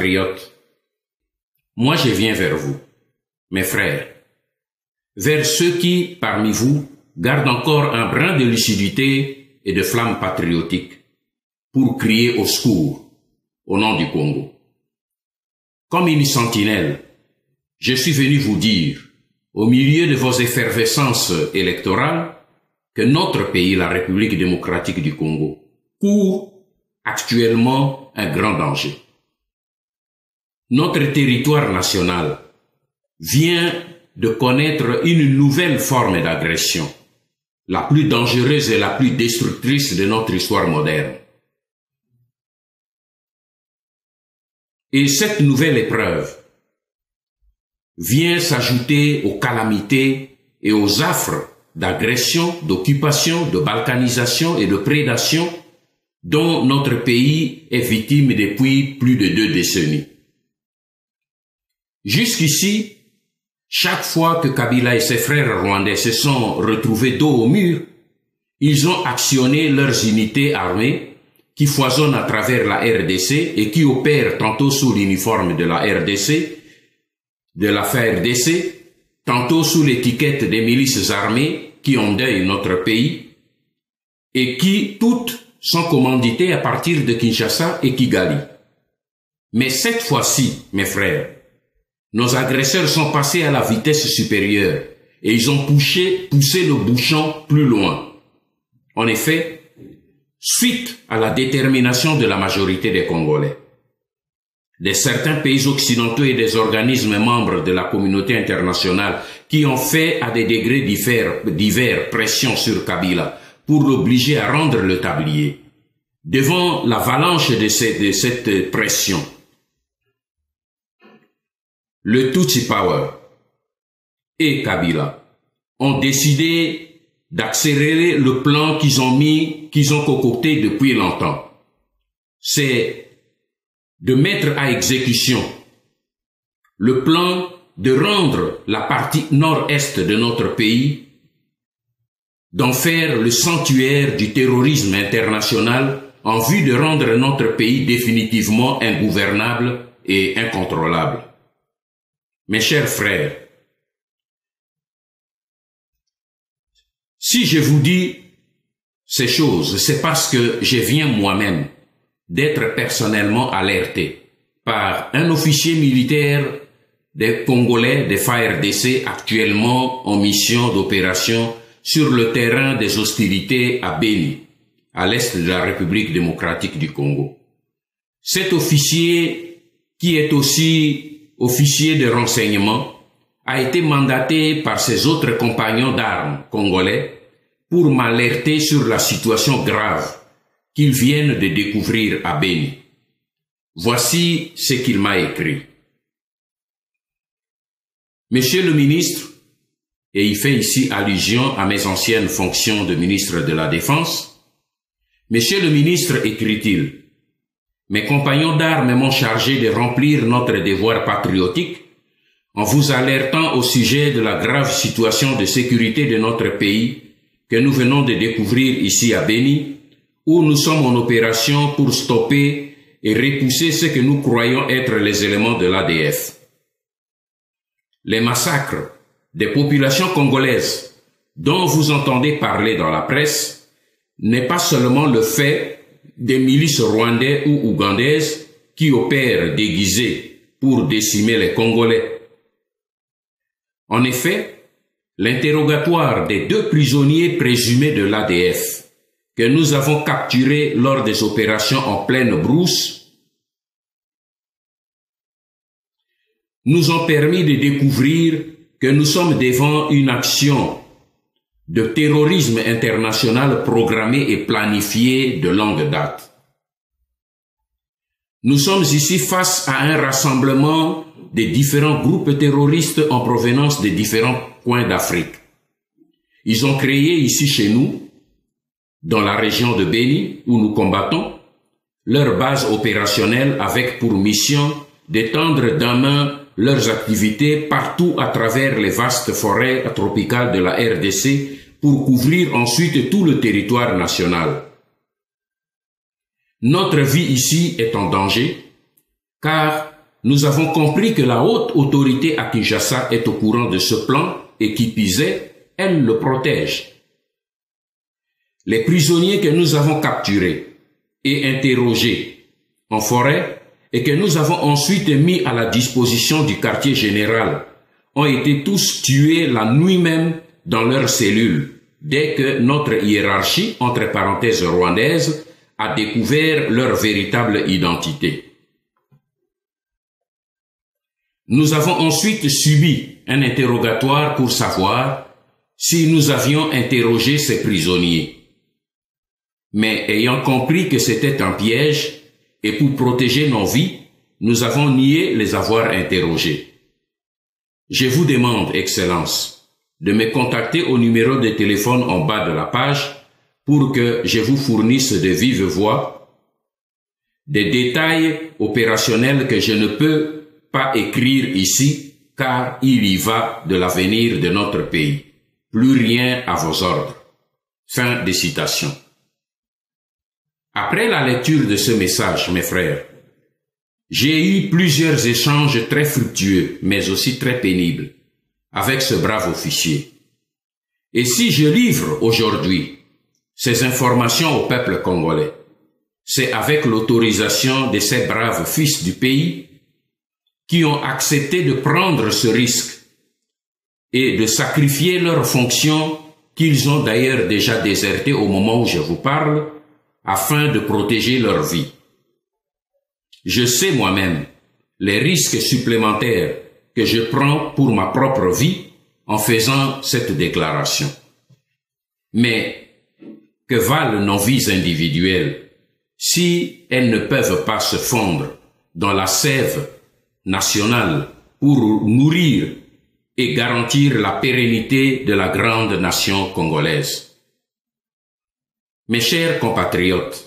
compatriotes, moi je viens vers vous, mes frères, vers ceux qui, parmi vous, gardent encore un brin de lucidité et de flamme patriotique, pour crier au secours, au nom du Congo. Comme une sentinelle, je suis venu vous dire, au milieu de vos effervescences électorales, que notre pays, la République démocratique du Congo, court actuellement un grand danger. Notre territoire national vient de connaître une nouvelle forme d'agression, la plus dangereuse et la plus destructrice de notre histoire moderne. Et cette nouvelle épreuve vient s'ajouter aux calamités et aux affres d'agression, d'occupation, de balkanisation et de prédation dont notre pays est victime depuis plus de 2 décennies. Jusqu'ici, chaque fois que Kabila et ses frères rwandais se sont retrouvés dos au mur, ils ont actionné leurs unités armées qui foisonnent à travers la RDC et qui opèrent tantôt sous l'uniforme de la RDC, de la FARDC, tantôt sous l'étiquette des milices armées qui endeuillent notre pays et qui toutes sont commanditées à partir de Kinshasa et Kigali. Mais cette fois-ci, mes frères, nos agresseurs sont passés à la vitesse supérieure et ils ont poussé le bouchon plus loin. En effet, suite à la détermination de la majorité des Congolais, de certains pays occidentaux et des organismes membres de la communauté internationale qui ont fait à des degrés divers pression sur Kabila pour l'obliger à rendre le tablier. Devant l'avalanche de cette pression, le Tutsi Power et Kabila ont décidé d'accélérer le plan qu'ils ont concocté depuis longtemps. C'est de mettre à exécution le plan de rendre la partie nord-est de notre pays, d'en faire le sanctuaire du terrorisme international en vue de rendre notre pays définitivement ingouvernable et incontrôlable. Mes chers frères, si je vous dis ces choses, c'est parce que je viens moi-même d'être personnellement alerté par un officier militaire des Congolais des FARDC actuellement en mission d'opération sur le terrain des hostilités à Beni, à l'est de la République démocratique du Congo. Cet officier, qui est aussi officier de renseignement, a été mandaté par ses autres compagnons d'armes congolais pour m'alerter sur la situation grave qu'ils viennent de découvrir à Beni. Voici ce qu'il m'a écrit. Monsieur le ministre, et il fait ici allusion à mes anciennes fonctions de ministre de la Défense, Monsieur le ministre, écrit-il, mes compagnons d'armes m'ont chargé de remplir notre devoir patriotique en vous alertant au sujet de la grave situation de sécurité de notre pays que nous venons de découvrir ici à Beni, où nous sommes en opération pour stopper et repousser ce que nous croyons être les éléments de l'ADF. Les massacres des populations congolaises dont vous entendez parler dans la presse n'est pas seulement le fait des milices rwandaises ou ougandaises qui opèrent déguisées pour décimer les Congolais. En effet, l'interrogatoire des 2 prisonniers présumés de l'ADF que nous avons capturés lors des opérations en pleine brousse nous ont permis de découvrir que nous sommes devant une action de terrorisme international programmée et planifiée de longue date. Nous sommes ici face à un rassemblement des différents groupes terroristes en provenance des différents coins d'Afrique. Ils ont créé ici chez nous, dans la région de Beni où nous combattons, leur base opérationnelle avec pour mission d'étendre d'un main leurs activités partout à travers les vastes forêts tropicales de la RDC pour couvrir ensuite tout le territoire national. Notre vie ici est en danger, car nous avons compris que la haute autorité à Kinshasa est au courant de ce plan et qui pisait, elle le protège. Les prisonniers que nous avons capturés et interrogés en forêt et que nous avons ensuite mis à la disposition du quartier général ont été tous tués la nuit même dans leurs cellules, dès que notre hiérarchie, entre parenthèses rwandaise, a découvert leur véritable identité. Nous avons ensuite subi un interrogatoire pour savoir si nous avions interrogé ces prisonniers. Mais ayant compris que c'était un piège, et pour protéger nos vies, nous avons nié les avoir interrogés. Je vous demande, Excellence, de me contacter au numéro de téléphone en bas de la page pour que je vous fournisse de vive voix des détails opérationnels que je ne peux pas écrire ici, car il y va de l'avenir de notre pays. Plus rien à vos ordres. Fin de citation. Après la lecture de ce message, mes frères, j'ai eu plusieurs échanges très fructueux, mais aussi très pénibles, avec ce brave officier. Et si je livre aujourd'hui ces informations au peuple congolais, c'est avec l'autorisation de ces braves fils du pays qui ont accepté de prendre ce risque et de sacrifier leurs fonctions qu'ils ont d'ailleurs déjà désertées au moment où je vous parle, afin de protéger leur vie. Je sais moi-même les risques supplémentaires que je prends pour ma propre vie en faisant cette déclaration. Mais que valent nos vies individuelles si elles ne peuvent pas se fondre dans la sève nationale pour nourrir et garantir la pérennité de la grande nation congolaise? Mes chers compatriotes,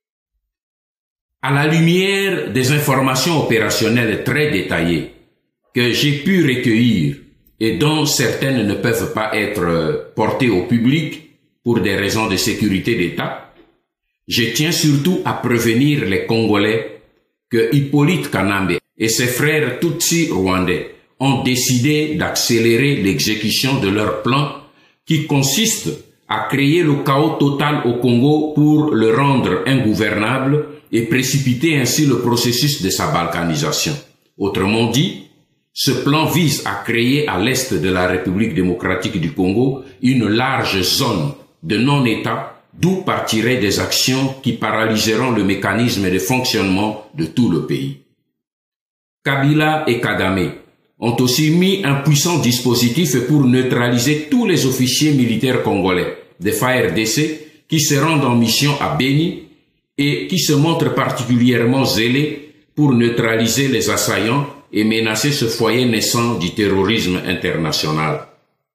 à la lumière des informations opérationnelles très détaillées que j'ai pu recueillir et dont certaines ne peuvent pas être portées au public pour des raisons de sécurité d'État, je tiens surtout à prévenir les Congolais que Hippolyte Kanambe et ses frères Tutsi rwandais ont décidé d'accélérer l'exécution de leur plan qui consiste à créer le chaos total au Congo pour le rendre ingouvernable et précipiter ainsi le processus de sa balkanisation. Autrement dit, ce plan vise à créer à l'est de la République démocratique du Congo une large zone de non-État d'où partiraient des actions qui paralyseront le mécanisme de fonctionnement de tout le pays. Kabila et Kagame ont aussi mis un puissant dispositif pour neutraliser tous les officiers militaires congolais de FARDC qui se rendent en mission à Beni et qui se montrent particulièrement zélés pour neutraliser les assaillants et menacer ce foyer naissant du terrorisme international.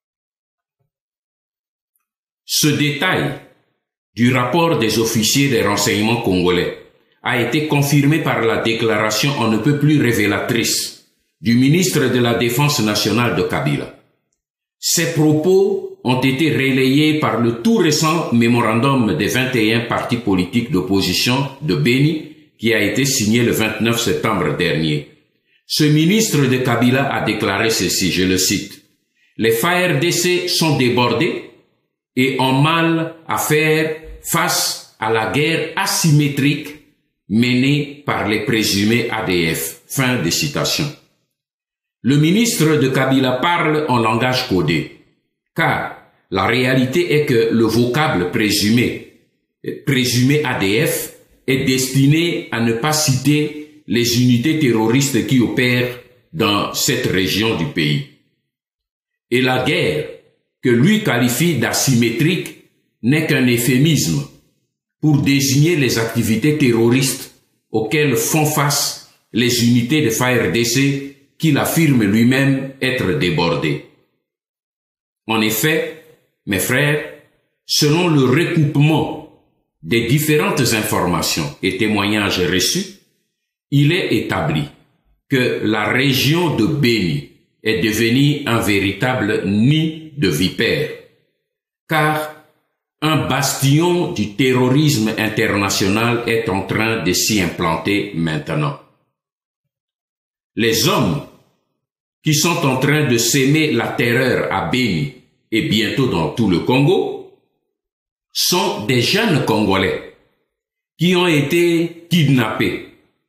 Ce détail du rapport des officiers des renseignements congolais a été confirmé par la déclaration on ne peut plus révélatrice du ministre de la Défense nationale de Kabila. Ces propos ont été relayés par le tout récent mémorandum des 21 partis politiques d'opposition de Beni qui a été signé le 29 septembre dernier. Ce ministre de Kabila a déclaré ceci, je le cite, « Les FARDC sont débordés et ont mal à faire face à la guerre asymétrique menée par les présumés ADF. » Fin de citation. Le ministre de Kabila parle en langage codé, car la réalité est que le vocable présumé ADF est destiné à ne pas citer les unités terroristes qui opèrent dans cette région du pays. Et la guerre, que lui qualifie d'asymétrique, n'est qu'un euphémisme pour désigner les activités terroristes auxquelles font face les unités de FARDC qu'il affirme lui-même être débordé. En effet, mes frères, selon le recoupement des différentes informations et témoignages reçus, il est établi que la région de Beni est devenue un véritable nid de vipères, car un bastion du terrorisme international est en train de s'y implanter maintenant. Les hommes qui sont en train de s'aimer la terreur à Beni et bientôt dans tout le Congo sont des jeunes Congolais qui ont été kidnappés,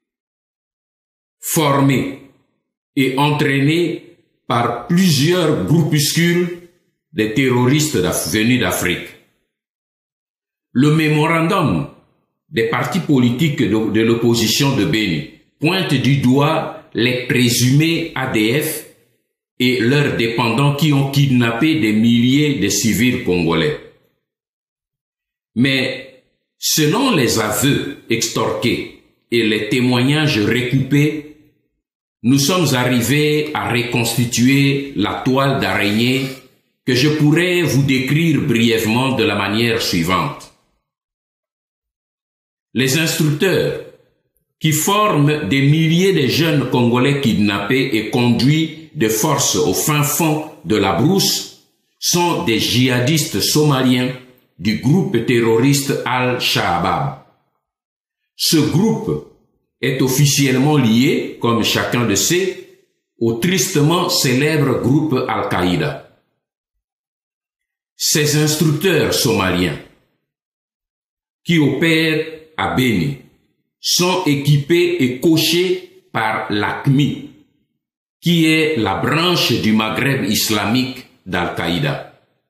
formés et entraînés par plusieurs groupuscules de terroristes venus d'Afrique. Le mémorandum des partis politiques de l'opposition de Beni pointe du doigt les présumés ADF et leurs dépendants qui ont kidnappé des milliers de civils congolais. Mais selon les aveux extorqués et les témoignages recoupés, nous sommes arrivés à reconstituer la toile d'araignée que je pourrais vous décrire brièvement de la manière suivante. Les instructeurs qui forment des milliers de jeunes Congolais kidnappés et conduits de force au fin fond de la brousse sont des djihadistes somaliens du groupe terroriste Al-Shabaab. Ce groupe est officiellement lié, comme chacun le sait, au tristement célèbre groupe Al-Qaïda. Ces instructeurs somaliens qui opèrent à Beni sont équipés et coachés par l'AQMI, qui est la branche du Maghreb islamique d'Al-Qaïda.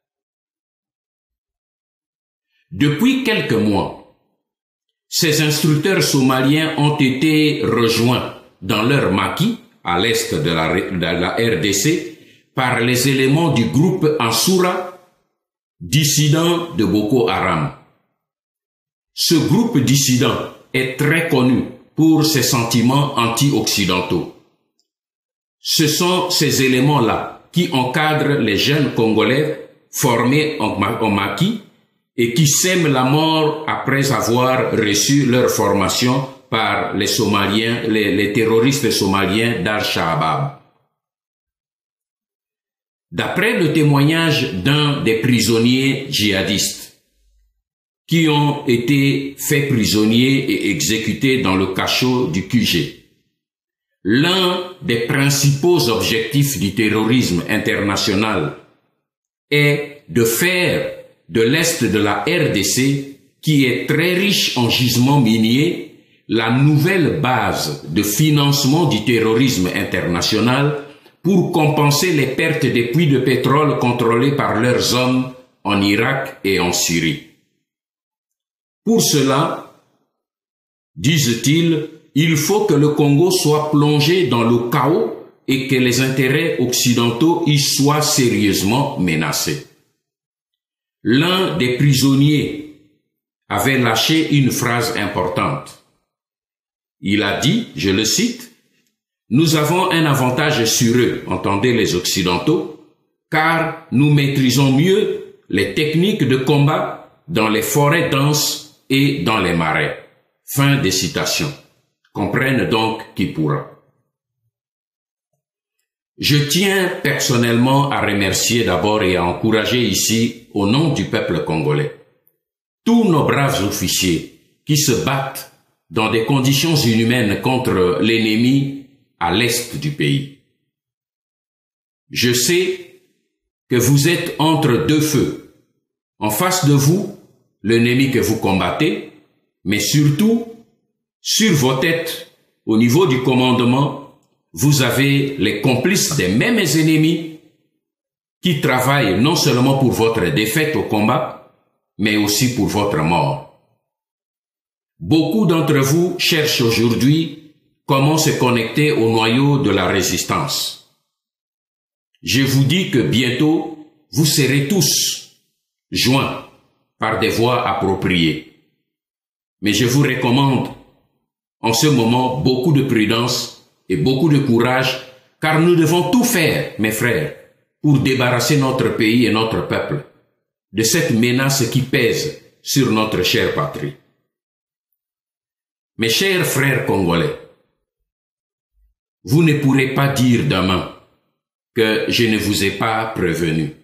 Depuis quelques mois, ces instructeurs somaliens ont été rejoints dans leur maquis, à l'est de la RDC, par les éléments du groupe Ansura, dissident de Boko Haram. Ce groupe dissident est très connu pour ses sentiments anti-occidentaux. Ce sont ces éléments-là qui encadrent les jeunes Congolais formés en maquis et qui sèment la mort après avoir reçu leur formation par les Somaliens, les terroristes somaliens d'Al-Shabaab. D'après le témoignage d'un des prisonniers djihadistes qui ont été faits prisonniers et exécutés dans le cachot du QG, l'un des principaux objectifs du terrorisme international est de faire de l'Est de la RDC, qui est très riche en gisements miniers, la nouvelle base de financement du terrorisme international pour compenser les pertes des puits de pétrole contrôlés par leurs hommes en Irak et en Syrie. Pour cela, disent-ils, il faut que le Congo soit plongé dans le chaos et que les intérêts occidentaux y soient sérieusement menacés. L'un des prisonniers avait lâché une phrase importante. Il a dit, je le cite, « Nous avons un avantage sur eux, entendez les Occidentaux, car nous maîtrisons mieux les techniques de combat dans les forêts denses et dans les marais. » Fin de citation. Comprenne donc qui pourra. Je tiens personnellement à remercier d'abord et à encourager ici, au nom du peuple congolais, tous nos braves officiers qui se battent dans des conditions inhumaines contre l'ennemi à l'est du pays. Je sais que vous êtes entre deux feux. En face de vous, l'ennemi que vous combattez, mais surtout, sur vos têtes, au niveau du commandement, vous avez les complices des mêmes ennemis qui travaillent non seulement pour votre défaite au combat, mais aussi pour votre mort. Beaucoup d'entre vous cherchent aujourd'hui comment se connecter au noyau de la résistance. Je vous dis que bientôt, vous serez tous joints par des voies appropriées. Mais je vous recommande en ce moment beaucoup de prudence et beaucoup de courage, car nous devons tout faire, mes frères, pour débarrasser notre pays et notre peuple de cette menace qui pèse sur notre chère patrie. Mes chers frères congolais, vous ne pourrez pas dire demain que je ne vous ai pas prévenu.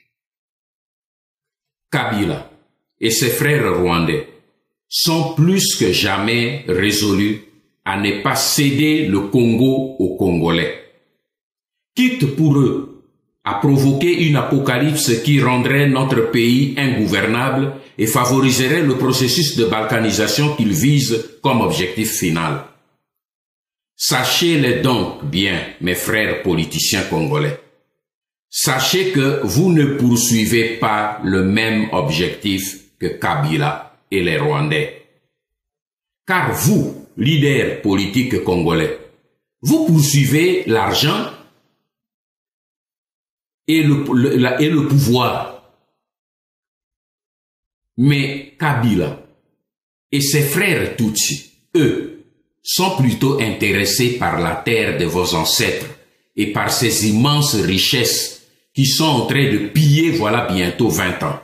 Kabila et ses frères rwandais sont plus que jamais résolus à ne pas céder le Congo aux Congolais. Quitte pour eux à provoquer une apocalypse qui rendrait notre pays ingouvernable et favoriserait le processus de balkanisation qu'ils visent comme objectif final. Sachez-le donc bien, mes frères politiciens congolais. Sachez que vous ne poursuivez pas le même objectif que Kabila et les Rwandais. Car vous, leaders politiques congolais, vous poursuivez l'argent et le pouvoir. Mais Kabila et ses frères Tutsi, eux, sont plutôt intéressés par la terre de vos ancêtres et par ces immenses richesses qui sont en train de piller voilà bientôt 20 ans.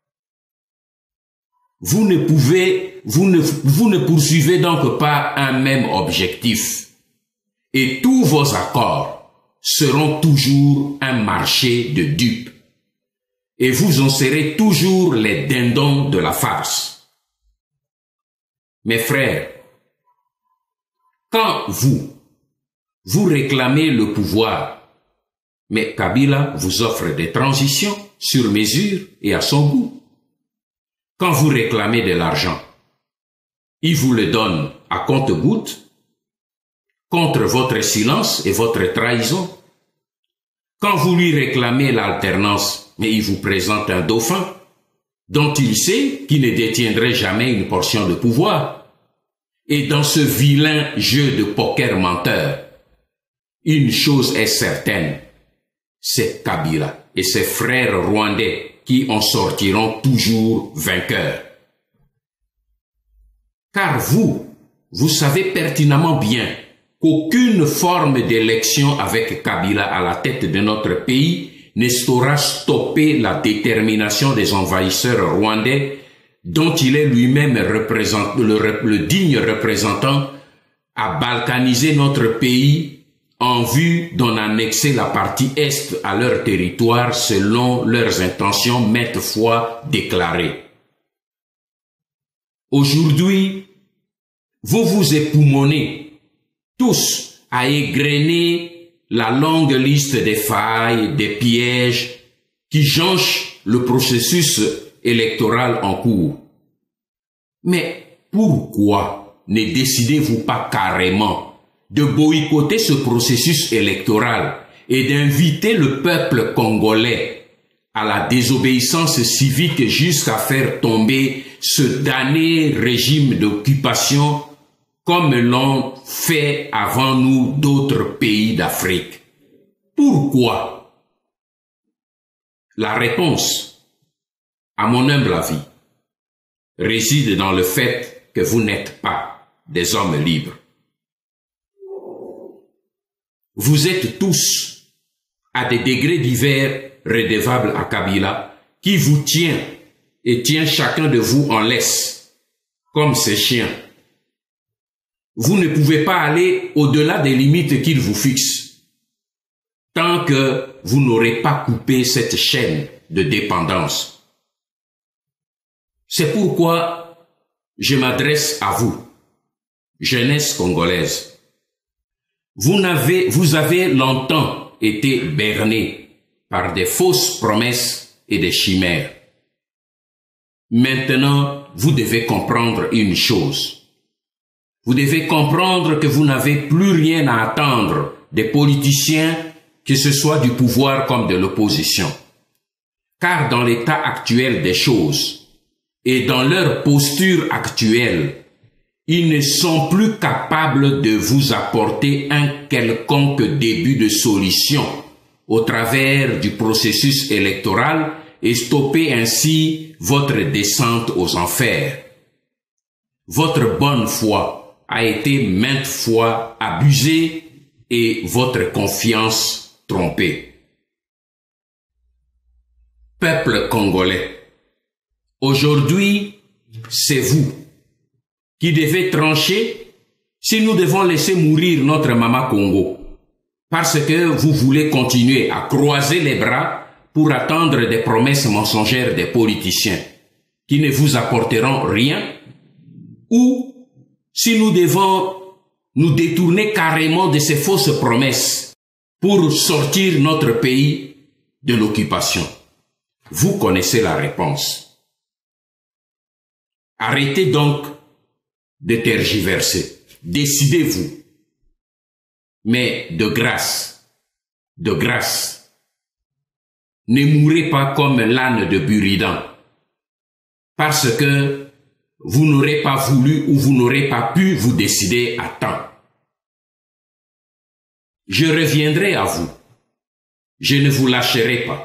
Vous ne poursuivez donc pas un même objectif et tous vos accords seront toujours un marché de dupes et vous en serez toujours les dindons de la farce. Mes frères, quand vous réclamez le pouvoir, mais Kabila vous offre des transitions sur mesure et à son goût. Quand vous réclamez de l'argent, il vous le donne à compte-gouttes, contre votre silence et votre trahison. Quand vous lui réclamez l'alternance, mais il vous présente un dauphin, dont il sait qu'il ne détiendrait jamais une portion de pouvoir. Et dans ce vilain jeu de poker menteur, une chose est certaine, c'est Kabila et ses frères rwandais qui en sortiront toujours vainqueurs. Car vous savez pertinemment bien qu'aucune forme d'élection avec Kabila à la tête de notre pays ne saura stopper la détermination des envahisseurs rwandais dont il est lui-même le digne représentant à balkaniser notre pays en vue d'en annexer la partie est à leur territoire selon leurs intentions maintes fois déclarées. Aujourd'hui, vous vous époumonez tous à égrener la longue liste des failles, des pièges qui jonchent le processus électoral en cours. Mais pourquoi ne décidez-vous pas carrément de boycotter ce processus électoral et d'inviter le peuple congolais à la désobéissance civique jusqu'à faire tomber ce damné régime d'occupation comme l'ont fait avant nous d'autres pays d'Afrique? Pourquoi? La réponse, à mon humble avis, réside dans le fait que vous n'êtes pas des hommes libres. Vous êtes tous, à des degrés divers, redevables à Kabila, qui vous tient et tient chacun de vous en laisse, comme ses chiens. Vous ne pouvez pas aller au-delà des limites qu'il vous fixe, tant que vous n'aurez pas coupé cette chaîne de dépendance. C'est pourquoi je m'adresse à vous, jeunesse congolaise. Vous avez longtemps été berné par des fausses promesses et des chimères. Maintenant, vous devez comprendre une chose. Vous devez comprendre que vous n'avez plus rien à attendre des politiciens, que ce soit du pouvoir comme de l'opposition. Car dans l'état actuel des choses, et dans leur posture actuelle, ils ne sont plus capables de vous apporter un quelconque début de solution au travers du processus électoral et stopper ainsi votre descente aux enfers. Votre bonne foi a été maintes fois abusée et votre confiance trompée. Peuple congolais, aujourd'hui, c'est vous qui devez trancher si nous devons laisser mourir notre maman Congo, parce que vous voulez continuer à croiser les bras pour attendre des promesses mensongères des politiciens qui ne vous apporteront rien, ou si nous devons nous détourner carrément de ces fausses promesses pour sortir notre pays de l'occupation? Vous connaissez la réponse. Arrêtez donc de tergiverser. Décidez-vous. Mais de grâce, ne mourrez pas comme l'âne de Buridan, parce que vous n'aurez pas voulu ou vous n'aurez pas pu vous décider à temps. Je reviendrai à vous. Je ne vous lâcherai pas.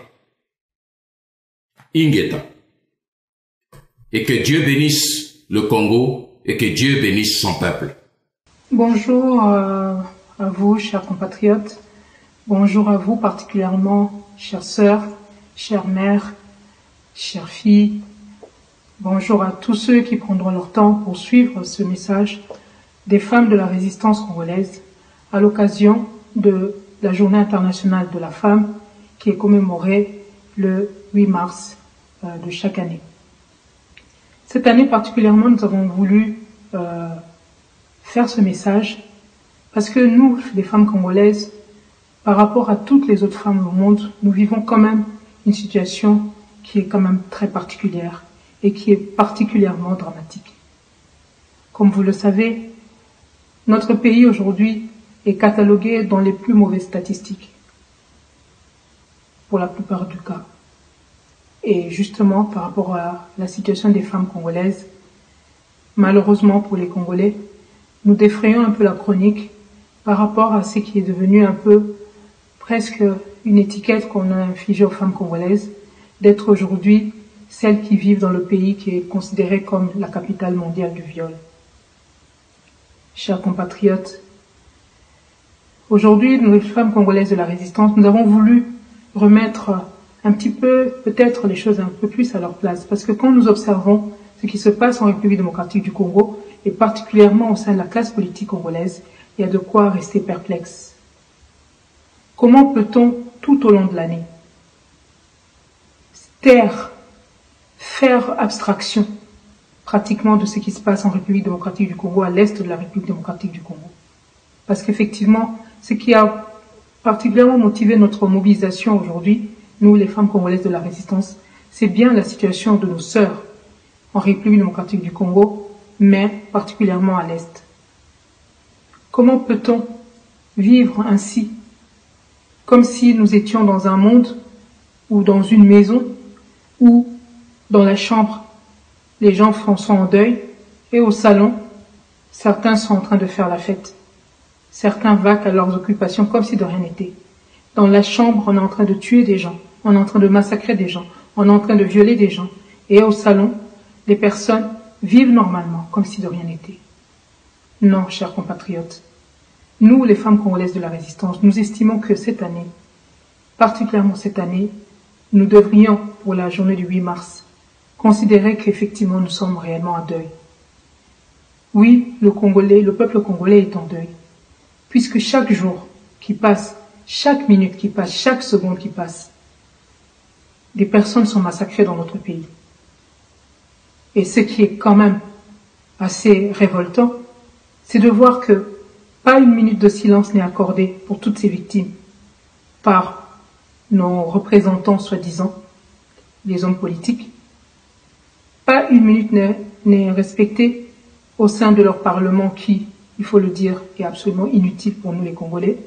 Ingeta. Et que Dieu bénisse le Congo et que Dieu bénisse son peuple. Bonjour à vous, chers compatriotes. Bonjour à vous particulièrement, chères sœurs, chères mères, chères filles. Bonjour à tous ceux qui prendront leur temps pour suivre ce message des femmes de la résistance congolaise à l'occasion de la Journée internationale de la femme qui est commémorée le 8 mars de chaque année. Cette année particulièrement, nous avons voulu faire ce message parce que nous, les femmes congolaises, par rapport à toutes les autres femmes au monde, nous vivons quand même une situation qui est quand même très particulière et qui est particulièrement dramatique. Comme vous le savez, notre pays aujourd'hui est catalogué dans les plus mauvaises statistiques, pour la plupart du cas. Et justement, par rapport à la situation des femmes congolaises, malheureusement pour les Congolais, nous défrayons un peu la chronique par rapport à ce qui est devenu un peu presque une étiquette qu'on a infligée aux femmes congolaises, d'être aujourd'hui celles qui vivent dans le pays qui est considéré comme la capitale mondiale du viol. Chers compatriotes, aujourd'hui, nous, les femmes congolaises de la résistance, nous avons voulu remettre un petit peu, peut-être les choses un peu plus à leur place, parce que quand nous observons ce qui se passe en République démocratique du Congo, et particulièrement au sein de la classe politique congolaise, il y a de quoi rester perplexe. Comment peut-on, tout au long de l'année, faire abstraction pratiquement de ce qui se passe en République démocratique du Congo, à l'est de la République démocratique du Congo? Parce qu'effectivement, ce qui a particulièrement motivé notre mobilisation aujourd'hui, nous les femmes congolaises de la résistance, c'est bien la situation de nos sœurs en République démocratique du Congo, mais particulièrement à l'est. Comment peut-on vivre ainsi, comme si nous étions dans un monde ou dans une maison où, dans la chambre, les gens sont en deuil et au salon, certains sont en train de faire la fête. Certains vaquent à leurs occupations comme si de rien n'était. Dans la chambre, on est en train de tuer des gens, on est en train de massacrer des gens, on est en train de violer des gens. Et au salon, les personnes vivent normalement comme si de rien n'était. Non, chers compatriotes, nous, les femmes congolaises de la résistance, nous estimons que cette année, particulièrement cette année, nous devrions, pour la journée du 8 mars, considérer qu'effectivement nous sommes réellement en deuil. Oui, le peuple congolais est en deuil, puisque chaque jour qui passe, chaque minute qui passe, chaque seconde qui passe, des personnes sont massacrées dans notre pays. Et ce qui est quand même assez révoltant, c'est de voir que pas une minute de silence n'est accordée pour toutes ces victimes par nos représentants soi-disant, les hommes politiques. Pas une minute n'est respectée au sein de leur parlement qui, il faut le dire, est absolument inutile pour nous les Congolais.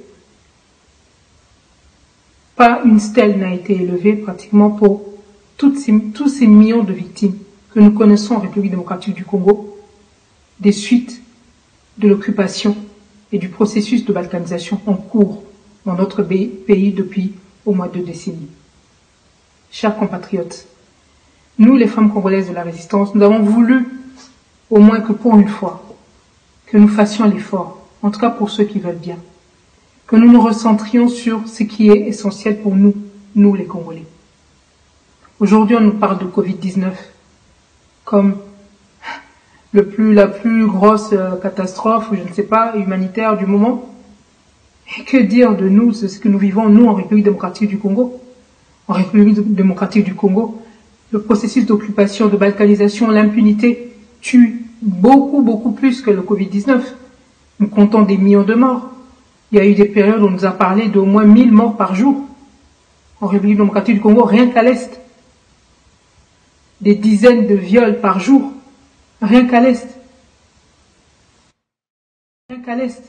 Pas une stèle n'a été élevée pratiquement pour tous ces millions de victimes que nous connaissons en République démocratique du Congo, des suites de l'occupation et du processus de balkanisation en cours dans notre pays depuis au moins 2 décennies. Chers compatriotes, nous les femmes congolaises de la résistance, nous avons voulu, au moins que pour une fois, que nous fassions l'effort, en tout cas pour ceux qui veulent bien, que nous nous recentrions sur ce qui est essentiel pour nous, nous les Congolais. Aujourd'hui, on nous parle de Covid-19 comme la plus grosse catastrophe, je ne sais pas, humanitaire du moment. Et que dire de nous, de ce que nous vivons, nous, en République démocratique du Congo? En République démocratique du Congo, le processus d'occupation, de balkanisation, l'impunité tue beaucoup plus que le Covid-19. Nous comptons des millions de morts. Il y a eu des périodes où on nous a parlé d'au moins 1000 morts par jour. En République démocratique du Congo, rien qu'à l'Est. Des dizaines de viols par jour. Rien qu'à l'Est. Rien qu'à l'Est.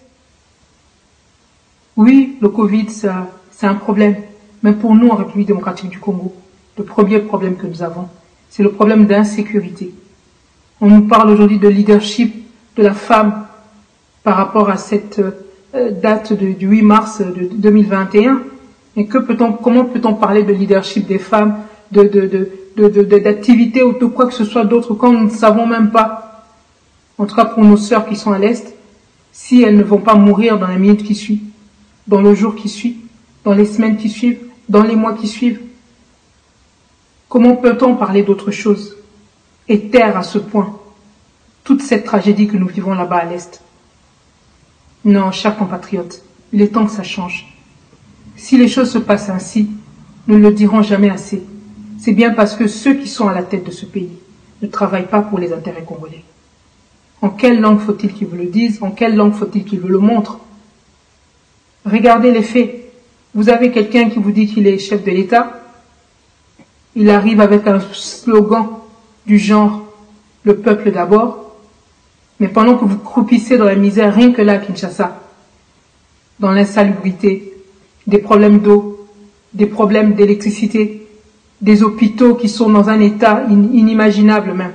Oui, le Covid, c'est un problème. Mais pour nous, en République démocratique du Congo, le premier problème que nous avons, c'est le problème d'insécurité. On nous parle aujourd'hui de leadership de la femme par rapport à cette date du 8 mars de 2021. Et comment peut-on parler de leadership des femmes, d'activité ou de quoi que ce soit d'autre quand nous ne savons même pas, en tout cas pour nos sœurs qui sont à l'Est, si elles ne vont pas mourir dans la minute qui suit, dans le jour qui suit, dans les semaines qui suivent, dans les mois qui suivent. Comment peut-on parler d'autre chose et taire à ce point toute cette tragédie que nous vivons là-bas à l'Est? Non, chers compatriotes, il est temps que ça change. Si les choses se passent ainsi, nous ne le dirons jamais assez. C'est bien parce que ceux qui sont à la tête de ce pays ne travaillent pas pour les intérêts congolais. En quelle langue faut-il qu'ils vous le disent? En quelle langue faut-il qu'ils vous le montrent? Regardez les faits. Vous avez quelqu'un qui vous dit qu'il est chef de l'État. Il arrive avec un slogan du genre « le peuple d'abord ». Mais pendant que vous croupissez dans la misère, rien que là à Kinshasa, dans l'insalubrité, des problèmes d'eau, des problèmes d'électricité, des hôpitaux qui sont dans un état inimaginable même.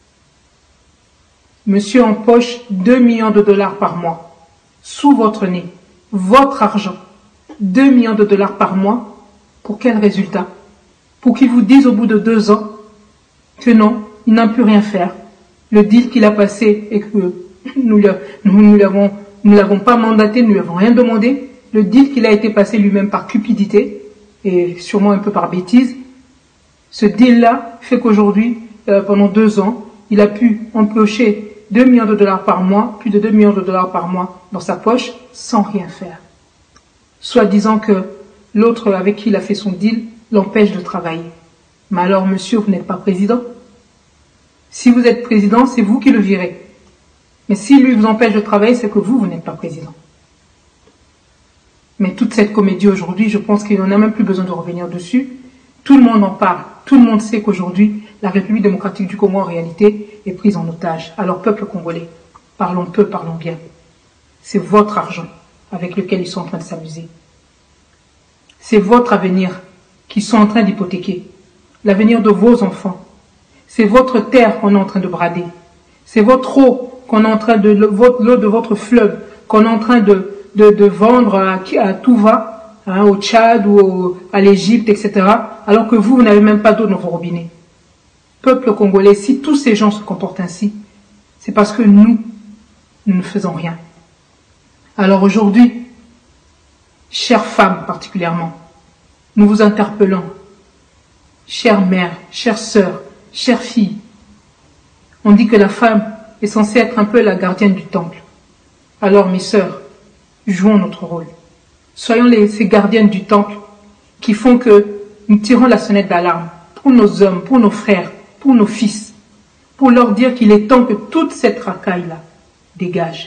Monsieur empoche 2 millions de dollars par mois, sous votre nez, votre argent, 2 millions de dollars par mois, pour quel résultat? Pour qu'ils vous disent au bout de 2 ans que non, il n'a pu rien faire. Le deal qu'il a passé et que nous l'avons pas mandaté, nous lui avons rien demandé. Le deal qu'il a été passé lui-même par cupidité et sûrement un peu par bêtise. Ce deal-là fait qu'aujourd'hui, pendant 2 ans, il a pu empocher 2 millions de dollars par mois, plus de 2 millions de dollars par mois dans sa poche, sans rien faire. Soit disant que l'autre avec qui il a fait son deal l'empêche de travailler. Mais alors, monsieur, vous n'êtes pas président. Si vous êtes président, c'est vous qui le virez. Mais si lui vous empêche de travailler, c'est que vous n'êtes pas président. Mais toute cette comédie aujourd'hui, je pense qu'il n'y en a même plus besoin de revenir dessus. Tout le monde en parle. Tout le monde sait qu'aujourd'hui, la République démocratique du Congo, en réalité, est prise en otage. Alors, peuple congolais, parlons peu, parlons bien. C'est votre argent avec lequel ils sont en train de s'amuser. C'est votre avenir qu'ils sont en train d'hypothéquer. L'avenir de vos enfants. C'est votre terre qu'on est en train de brader. C'est votre eau qu'on est en train l'eau de votre fleuve qu'on est en train de vendre à tout va, hein, au Tchad ou à l'Égypte, etc. Alors que vous n'avez même pas d'eau dans vos robinets. Peuple congolais, si tous ces gens se comportent ainsi, c'est parce que nous ne faisons rien. Alors aujourd'hui, chères femmes particulièrement, nous vous interpellons, chères mères, chères sœurs, chères filles. On dit que la femme est censée être un peu la gardienne du temple. Alors mes sœurs, jouons notre rôle. Soyons ces gardiennes du temple qui font que nous tirons la sonnette d'alarme pour nos hommes, pour nos frères, pour nos fils, pour leur dire qu'il est temps que toute cette racaille-là dégage.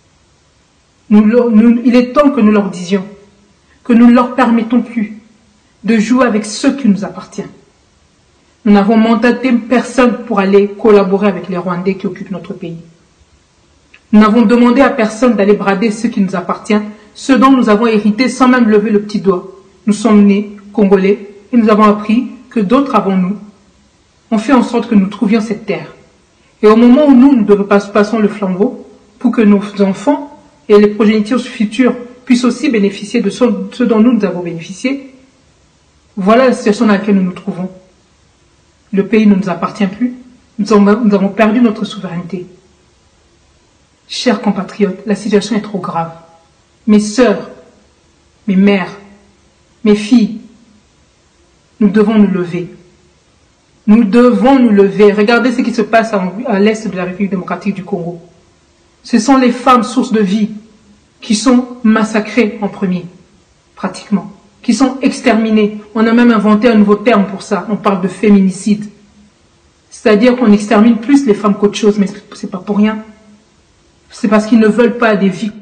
Il est temps que nous leur disions que nous ne leur permettons plus de jouer avec ce qui nous appartient. Nous n'avons mandaté personne pour aller collaborer avec les Rwandais qui occupent notre pays. Nous n'avons demandé à personne d'aller brader ce qui nous appartient, ce dont nous avons hérité sans même lever le petit doigt. Nous sommes nés Congolais et nous avons appris que d'autres avant nous ont fait en sorte que nous trouvions cette terre. Et au moment où nous passons le flambeau, pour que nos enfants et les progénitures futures puissent aussi bénéficier de ce dont nous avons bénéficié, voilà la situation dans laquelle nous nous trouvons. Le pays ne nous appartient plus. Nous avons perdu notre souveraineté. Chers compatriotes, la situation est trop grave. Mes sœurs, mes mères, mes filles, nous devons nous lever. Nous devons nous lever. Regardez ce qui se passe à l'est de la République démocratique du Congo. Ce sont les femmes sources de vie qui sont massacrées en premier, pratiquement, qui sont exterminées. On a même inventé un nouveau terme pour ça. On parle de féminicide. C'est-à-dire qu'on extermine plus les femmes qu'autre chose, mais c'est pas pour rien. c'est parce qu'ils ne veulent pas des vies.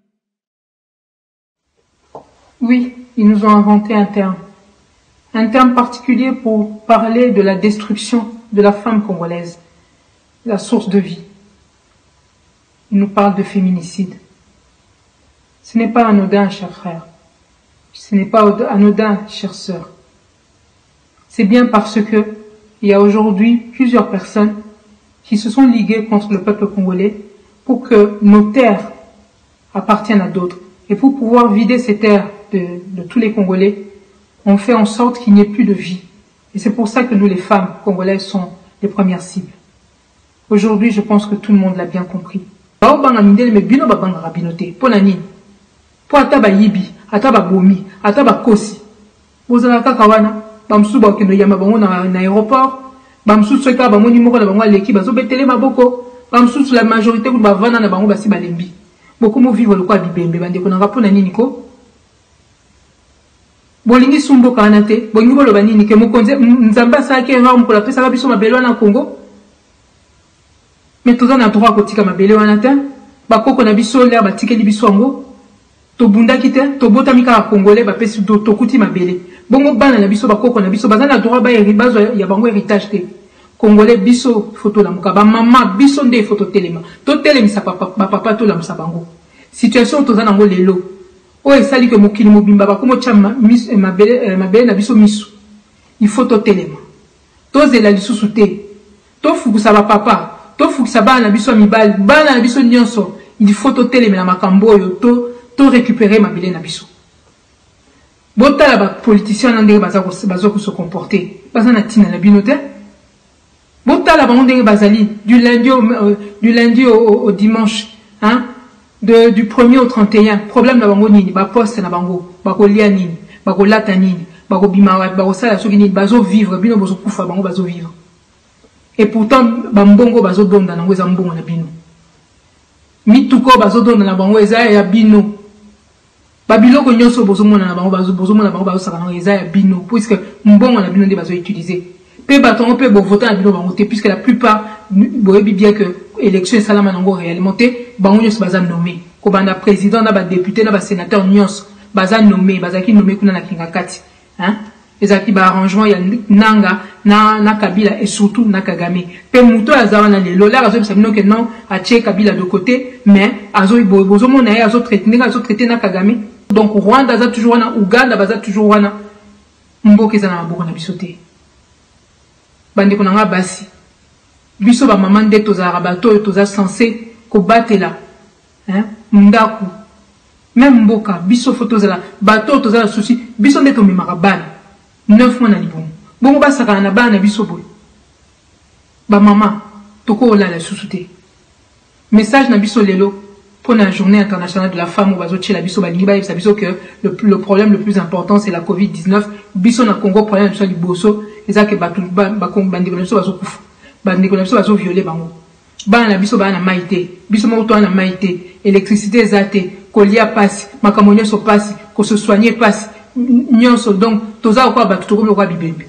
Oui, ils nous ont inventé un terme particulier pour parler de la destruction de la femme congolaise, la source de vie. Ils nous parlent de féminicide. Ce n'est pas anodin, chers frères. Ce n'est pas anodin, chères sœurs. C'est bien parce que il y a aujourd'hui plusieurs personnes qui se sont liguées contre le peuple congolais pour que nos terres appartiennent à d'autres. Et pour pouvoir vider ces terres de tous les Congolais, on fait en sorte qu'il n'y ait plus de vie. Et c'est pour ça que nous, les femmes congolaises, sont les premières cibles. Aujourd'hui, je pense que tout le monde l'a bien compris. Bamsu ba kendo yamba bango na aéroport, bamsu soka bango ni moko na bango aleki bazo betele maboko, bamsu la majorité ku ba vana na bango basi balembi. Beaucoup mo vivre le quoi bibembe bande ko na rapona nini ko. Bolingi sumbo kana te, bolingi bolo banini ke mokonze nzamba sa ke erreur ko la pesa biso mabelo na Congo. Mais tous on a droit ko tika mabelo wana te, ba koko na biso l'air ba tikeli biso ngo. To bunda kite, to bota mika congolais ba pesi to kuti mabele. Bongo bana na biso bakoko na biso bazana droit ba héritage ya bango héritage te. Congolais biso photo la muka ba mama biso nde photo telema. To telemisa papa to la musa bango. Situation tozana ngo lelo. O esali ke mokili mobimba ba komo chama mabele na biso misu. Il faut to telema. To zela lisusu te. To fukusa ba papa, to fukusa bana na biso mibali, bana na biso nyonso. Il faut to telema na makambo yo to récupérer mabele na biso. Bota la politicien n'andé bazo se comporter. Baza na tina la binote. Bota la bandé bazali du lundi au dimanche, hein, du 1er au 31. Problème na bango nini, ba poste na bango, ba ko lia nini, ba ko lata nini, ba ko bimawa, ba ko sala soki nini, bazo vivre, bino bozo kufa bango bazo vivre. Et pourtant ba mbongo bazo donda na ngo za mbongo na bino. Mituko bazo donda na bango eza ya bino. Babiloko nyonso bozomona na bango bazo saka na eza ya bino puisque mbongo na bino nde bazo utiliser. Pe batongo pe bo voter na bino bango te puisque la plupart boyebi bien que élection salama nango réellement te bango nyonso baza nommé. Ko banda président na ba député na ba sénateur nyonso baza nommé, bazaki nommé kuna na kingakati, hein? Ezaki ba arrangement ya nanga na Kabila et surtout na Kagame. Pe muto azawa na lelo la azo bisabino que non a tie Kabila de côté mais azo bozomona ya azo traiter na Kagame. Donc Rwanda za toujours wana, Uganda baza toujours wana. Mboka eza na maboko na biso te. Bande ko nanga basi. Biso ba maman nde tozala bato toza censé ko batela. Hein? Ndaku. Même mboka biso photo zala bato tozala souci, biso nde to memaka bana. 9 mois na libomo. Bongo basaka na bana biso boy. Ba maman toko la susu te. Message na biso lelo. Pour la journée internationale de la femme, on va dire la biso balingi ba biso que le problème le plus important c'est la Covid-19. Biso na Congo problème sur du bosso, et ça que batu ba bandi biso bazo kufu. Bandi biso bazo violer bango. Ba na biso ba na maité. Biso mo to na maité, électricité zate, kolia passe, makamonyo so passe, ko se soigner passe. Nyonso donc toza quoi batu to ko kwa bibembe.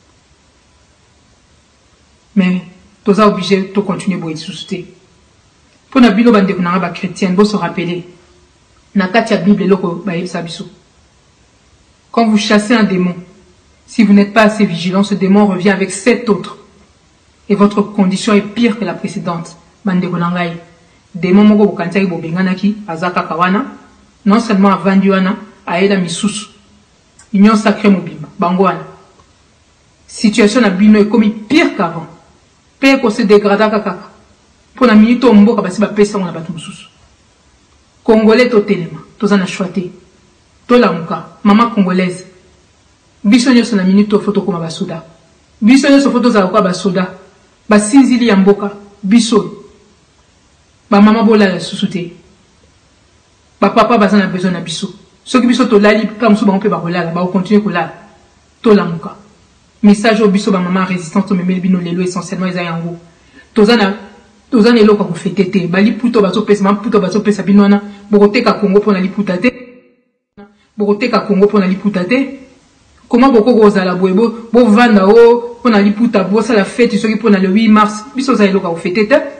Mais toza obligé de continuer boy susciter. Pour na bino bande kuna ba chrétienne bo se rappeler na katia Bible loko ba yebisa biso. Quand vous chassez un démon, si vous n'êtes pas assez vigilant, ce démon revient avec 7 autres et votre condition est pire que la précédente. Bande kuna ngai démon moko bokantai bo benganaki azaka kawana non seulement avandi wana aeda misusu union sacrée mobimba bangwana situation na bino est comme pire qu'avant pe ko se dégrada kaka. Pour la minute, on mboka basi ba pesa on a batu mususu. Congolais to telema, toza na choité. To la muka, maman congolaise. Biso nyoso na minute photo koma basoda. Biso nyoso photo za kwa basoda. Ba sinzili ya mboka, biso. Ba mama bola la susute. Ba papa baza na besoin na biso. Soki biso to lali pa musu ba on peut ba rolala, ba continuer ko la. To la muka. Message au biso ba maman résistante to memeli bino lelo essentiellement eza yango. Toza na eloko ko fetete bali puto bazo pesa binona bokoteka Congo pona liputa te bokoteka Congo pona liputa te comment boko kozala boyebo bo vanda o pona liputa bo ça la fête soki pona le 8 mars biso za eloko ko fetete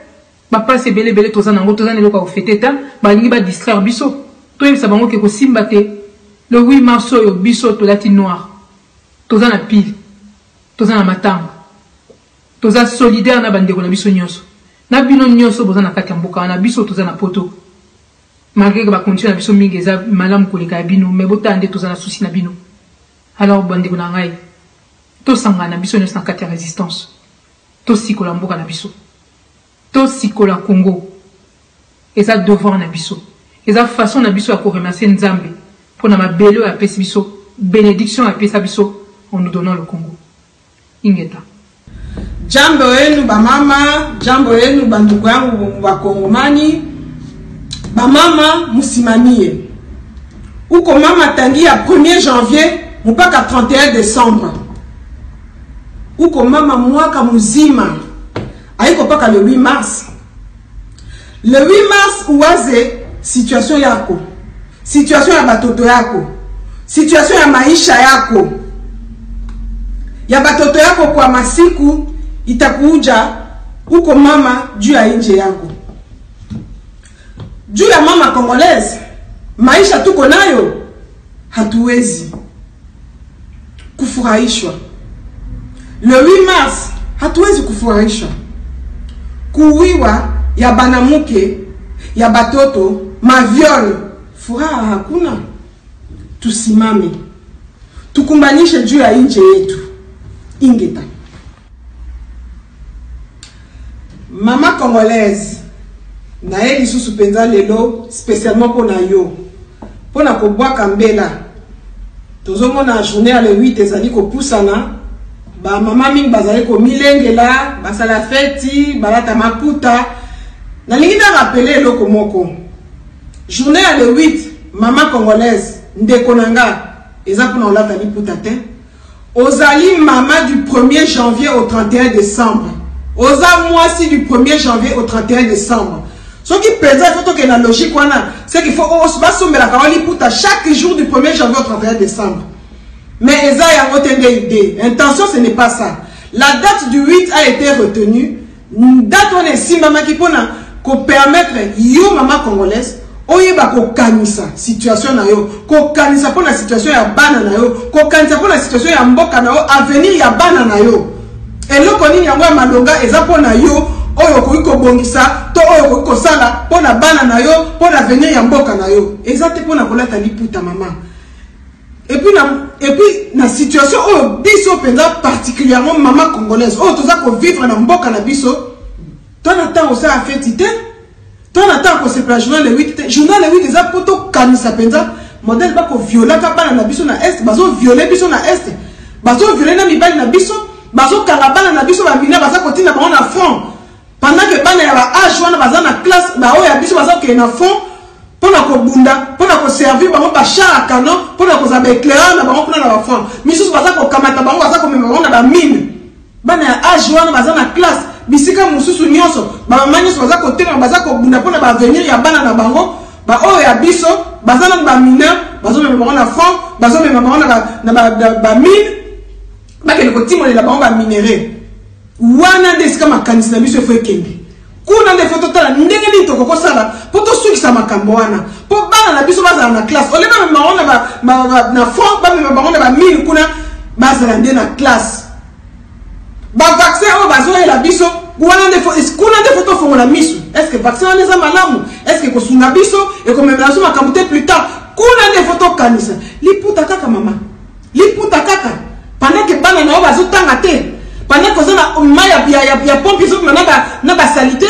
Papa c'est belé tozana ngo tozana loka au fêter ta balingi ba distraire biso. To yebisa bango ke ko simba te. Le 8 mars yo biso to lati noir. Tozana pile. Tozana matanga. Toza solidaire na bandeko na biso nyonso. Na bino nyonso bozana kati ya mboka na biso tozana poto. Malgré que ba condition na biso mingi eza malamu koleka bino mais botande tozana souci na bino. Alors bandeko na ngai. To sanga na biso nyonso na kati ya résistance. To sikola mboka na biso. To sikola Congo. Eza devoir na biso. Eza façon na biso ya ko remercier Nzambe pour na mabelo ya pesi biso, bénédiction ya pesa biso en nous donnant le Congo. Ingeta. Jambo yenu bamama, jambo yenu bandugu yangu bakongomani. Bamama musimamie. Uko mama tangia 1er janvier mpaka 31 décembre. Uko mama mwaka muzima. Aiko paka le 8 mars. Le 8 mars uwaze situation yako. Situation ya batoto yako. Situation ya maisha yako. Ya batoto yako kwa masiku itakuja uko mama juu ya nje yako. Juu ya mama Congolaise, maisha tuko nayo hatuwezi kufurahishwa. Le 8 mars hatuwezi kufurahishwa. Kuwiwa ya banamuke, ya batoto, maviol, furaha hakuna. Tusimame. Tukumbanishe juu ya nje yetu. Ingeta. Mama Congolaise, na eli susu penza lelo, spécialement pour na yo. Pour na kobwaka mbela. Tozomo na journée à le 8 ezali ko pusana. Ba mama mingi bazali ko milengela, basala feti, balata maputa. Na lingi na rappeler loko moko. Journée à le 8, mama Congolaise, ndeko nanga, eza pour na olata liputa te. Ozali mama du 1er janvier au 31 décembre. Oza moisi du 1er janvier au 31 décembre. Ce qui pèse, il faut que la logique, c'est qu'il faut que chaque jour du 1er janvier au 31 décembre. Mais Eza y a retenu des idées. Intention, ce n'est pas ça. La date du 8 a été retenue. Date on est si maman qui peut permettre yo maman congolaise oyeba ko kanisa situation na yo ko kanisa pour la situation ya bana na yo ko kanisa pour la situation ya mboka na yo avenir ya bana na yo eloko nini yango ya malonga eza pona yo oyo ko bongisa to oyo ko sala pona bana na yo pona avenir ya mboka na yo eza te pona kolata liputa mama. Et puis na situation oyo biso penza particulièrement maman congolaise oyo toza ko vivre na mboka na biso ton attend aussi à fêter. Ton attend qu'on se place journal le 8. Journal le 8 déjà poto kanisa penza modèle ba ko violer ka bana na biso na est, bazo violer biso na est. Bazo violer na mibali na biso, bazo kanga bana na biso ba mina baza kotina ba na front. Pendant que bana ya ba âge wana baza na classe ba o ya biso baza ke na front pona ko bunda, pona ko servir ba ba char canon, pona ko za ba éclaireur na ba pona na ba front. Misus baza ko kamata ba baza ko mema na ba mine. Bana ya âge wana baza na classe bisika mususu nyonso ba mama nyonso baza kotenga baza ko bunda pona ba venir ya bana na bango ba o ya biso baza na ba mina bazo mema na front bazo mema na ba mine ba ke ko timolela ba ba minéré wana desika makanisi na biso fo ekende kuna nde foto tala ndenge ni to ko sala poto sukisa makambo wana po bana na biso baza na classe ole ba mema na front ba mema ba ba mine kuna baza na na classe. Ba vaccin au bazo et la biso kuna nde photo fongo la misu est-ce que vaccin on est malamu est-ce que ko sunga biso et ko même la suma kamute plus tard kuna nde photo kanisa liputa kaka mama liputa kaka pendant que bana na bazo tanga te pendant que ça na maya ya pompe zo na ba salité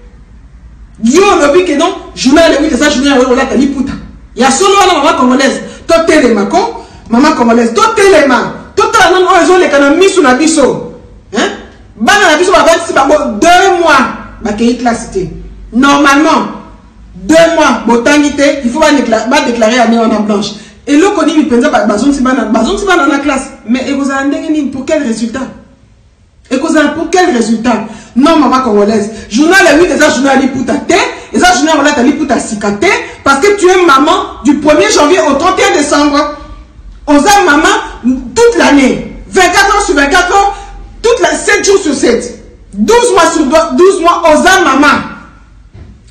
yo lobi que non journal le 8 ça journal on la liputa ya solo na mama congolaise to telema ko mama congolaise to telema to tala non ozo le kana misu na biso. Hein? Bana na biso ba 2 mois ba ke classe té. Normalement 2 mois botangité, il faut ba déclarer année en blanche. Et le koni mi penza ba zonti bana na classe. Mais et vous allez ni pour quel résultat? Et vous allez pour quel résultat? Non maman congolaise. Journal le 8 déjà journal liputa té, et ça journal on la liputa sikate parce que tu es maman du 1er janvier au 31 décembre. On a maman toute l'année, 24 heures sur 24 heures. Toute la 7 jours sur 7, 12 mois sur 12 mois, oza maman.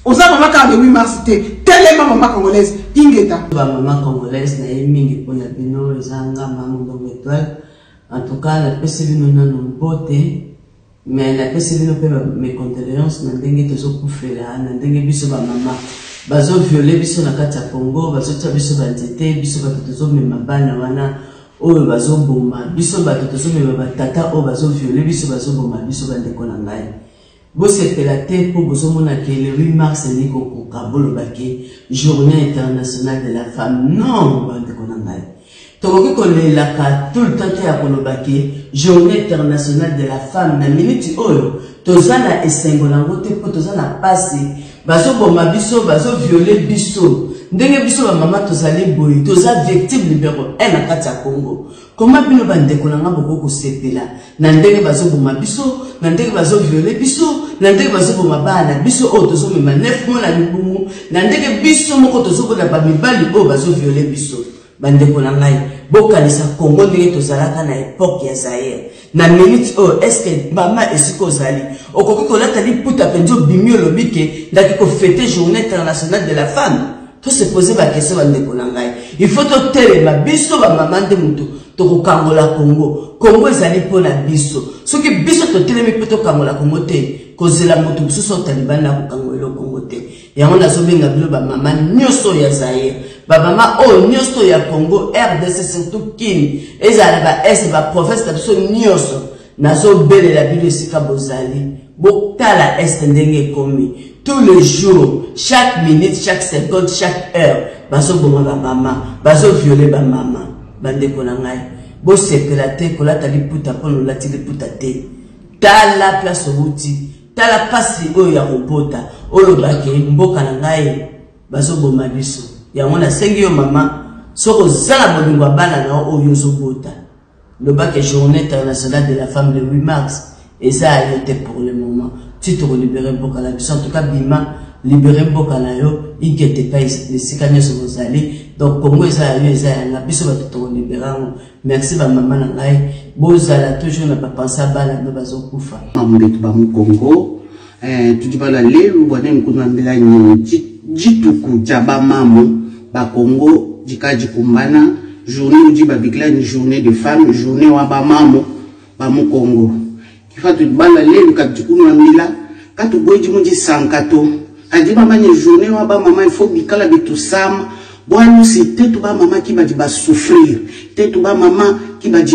oza maman ka le 8 mars tellement maman congolaise ingeta ba maman congolaise na yemingi pona bino ezanga maman do étoile en tout cas la pesi bino na bote mais la pesi bino pe mes condoléances na ndenge tozo kufela na ndenge biso ba maman bazo violer biso na kati ya Congo bazo tia biso ba nzete biso ba tozo mema bana wana oyo bazo boma biso ba tozo mema ba tata o bazo violer biso bazo boma biso ba ndeko na ngai c'est la terre pour vous montrer que le 8 mars c'est Nico Kabolo Baké, journée internationale de la femme. Non, bande konangai. Toko ko le la ka tout le temps qui a Kabolo Baké, journée internationale de la femme. Na minute oyo, tozana esengo na ngote po tozana passé, bazo boma biso, bazo violer biso. Ndenge biso ba mama tozali boy, toza victime numéro 1 na kati ya Congo. Comment bino bande konanga boko ko sepela. Na ndenge bazo boma biso, na ndenge bazo violer biso, na ndenge bazo boma bana biso o tozo mema 9 mois na libumu, na ndenge biso moko tozo ko na ba mibali o bazo violer biso. Bande konangai, bokanisa Congo ndenge tozalaka na époque ya Zaire. Na minute o est-ce que mama esiko zali okoki kolata liputa penjo bimio lobike ndaki ko fêter journée internationale de la femme. Tout se poser la question bande konangai. Il faut to telema biso ba mama nde mutu to kokangola Congo. Congo ezali pona biso. Soki biso to telemi poto kangola Congo te, kozela mutu biso taliban na kokangola Congo te. Yango nazo benga bilo ba mama nyoso ya Zaire. Ba mama o nyoso ya Congo RDC surtout Kini. Ezala ba est ba province ta biso nyoso. Nazo bele la bilo sika bozali. Botala est ndenge komi. Tous les jours, chaque minute, chaque seconde, chaque heure, baso boma ba mama, baso violer ba mama, bande konangai. Bo sepelate kola tali puta pono lati le puta te. Ta la place outi, ta la pasi oyo ya robota, oyo bake mboka na ngai, baso boma biso. Ya mona sengi yo mama, soko zala bolingo bana na oyo zo bota. Le bac est journée internationale de la femme le 8 mars, et ça a été pour le moment. Tu te libérer Mboka la en tout cas Bima libérer Mboka na yo inquiète pas les sikanya sur vos allées donc Congo ça na biso ba to libérer merci ba maman na ngai bozala toujours na pas penser bala na bazo kufa ambeto ba mu Congo tu dis bala lelo bwana mkuna mbela ni jituku jaba mamu ba Congo jikaji kumbana journée di ba bikla ni journée de femmes journée wa ba mamu ba mu Congo Fatu bala lelu katikunu wa mila katu boji munji sankato adiba manye journée wa ba mama il faut bikala bitu sama bwanu si tetu ba mama ki baji ba souffrir tetu ba mama ki baji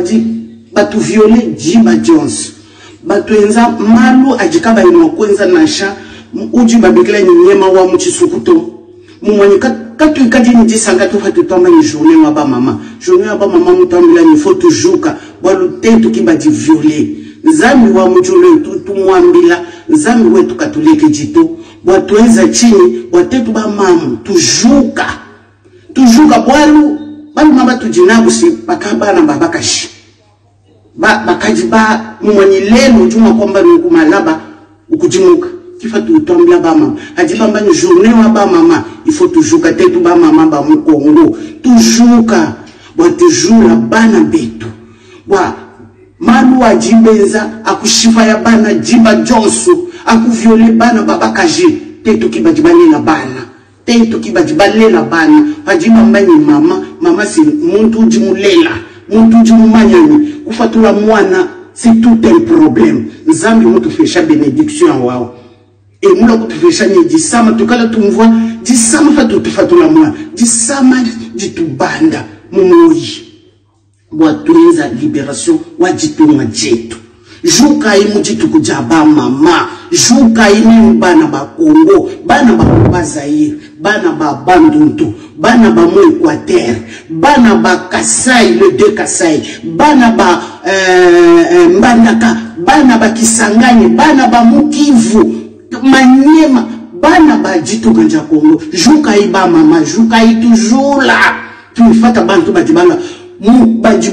batu violer Jimba Jones batu enza malu ajikaba ino kwenza nasha uji babikala ni nyema wa mchisukuto mumwanyi katu ikadi ni sankato fatu tamba ni journée wa ba mama mutambila ni faut toujours ka bwalu tetu ki baji violer Nzambi wa mjolo tumwambila nzambi wetu katolike jito watuenza chini watetu ba mamu tujuka bwalu balu maba tujinabu si bakabana babakashi bakaji ba mwanyi lelo juma kwamba nukumalaba ukujimuka kifa tutambila ba mama ajibamba ni journée wa ba mama il faut tujuka tetu ba mama ba mu Congo tujuka watujula bana betu Manu wa jimbenza akushifa ya bana Jimba Jonsu akuviole bana babakaji tetu kibajibalela bana tetu kibajibalela bana pajima mbani mama si muntu jimulela muntu jimumanyani kufatula mwana c'est tout un problème nzambi mutu fesha bénédiction wao et mula kutufesha ni jisama tukala tumvwa jisama fatula mwana jisama jitubanda mumuyi Watuenza libération wajitunga jetu juka imu jitu kujaba mama juka imu bana ba Congo bana ba Zaire bana ba Bandundu bana ba mo Equateur bana ba Kasai le de Kasai bana ba Mbandaka bana ba Kisangani bana ba Mukivu Manyema bana ba jitu kanja Congo juka iba mama juka toujours là tumifata bantu badibanga baji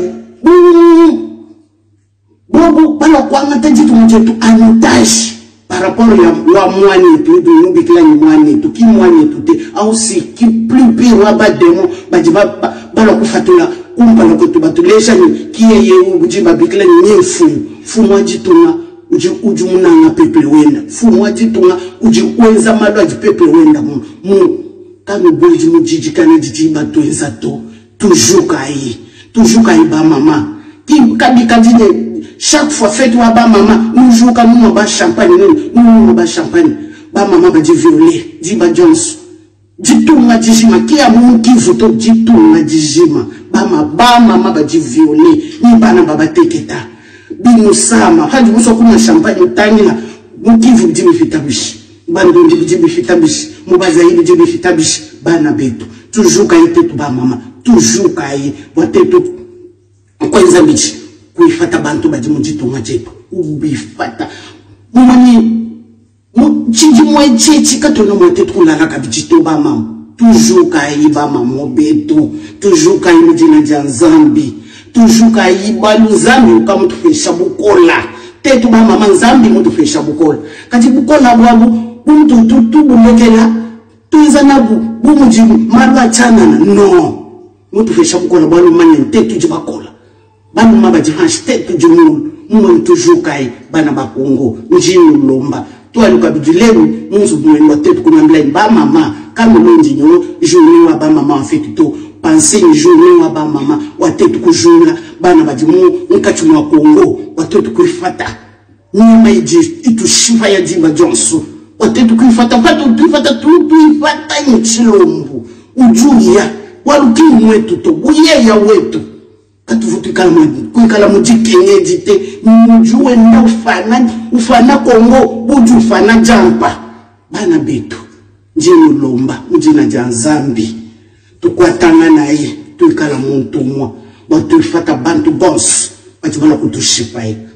bobo bala kwanga tajitu mjetu anitashi par rapport ya mwani tu bikla ni mwani tu ki mwani tu te au si ki plus pire wa bademo baji bala kufatula kumbala ko tubatulesha ni kiye ye uji babikla ni nyefu fu mwajituna uji munanga pepe wenda fumu atitunga uji wenza malo aji pepe wenda mu kami boji mujiji kana jiji batwenza to toujours kai ba mama ki kabi kadine chaque fois fête wa ba mama nous joue comme nous ba champagne nous ba champagne ba mama ba di violer di ba Jones di tunga dijima ki ya mu ki voto di tunga dijima ba mama ba di violer ni bana baba teketa bimusama hadi muso kuma champagne tangila mukivu di mifitabishi bando di mifitabishi mubaza hibi di mifitabishi bana betu toujours kai tetu ba mama toujours kai botetu kwenza bichi kuifata bantu baji mujitunga jetu ubifata mumani chiji mwe chechi katono mwetetu kulala kabijito ba mama toujours kai ba mama betu toujours kai mjina janzambi toujours kai balu zambi ukamutu fesha bukola tetu ba mama nzambi mutu fesha bukola kati bukola bwabu buntu tutubu lekela tuiza nabu bumujibu marwa chanana no mutu fesha bukola bwalu manye tetu jibakola banu mabaji hanshi tetu jumulu mwe toujours kai bana bakongo njini lomba toi le kabidilemu munzu mwendo tetu kunambla ba mama kama lonji nyo journée wa ba mama en fait to penser une journée wa ba mama wa tetu kujula bana bajimu nkachumwa Kongo wa tetu kuifata nyuma iji itu shifa ya Jimba Johnson wa tetu kuifata tuifata nchilombu ujuya walukimu wetu to buyeya wetu katuvutu kala mujikenye jite mjuwe na ufana Kongo buju ufana jampa bana betu njini lomba mjina janzambi tukwatanga naye tuikala muntu mwa watu ifata bantu boss watu bala kutushipa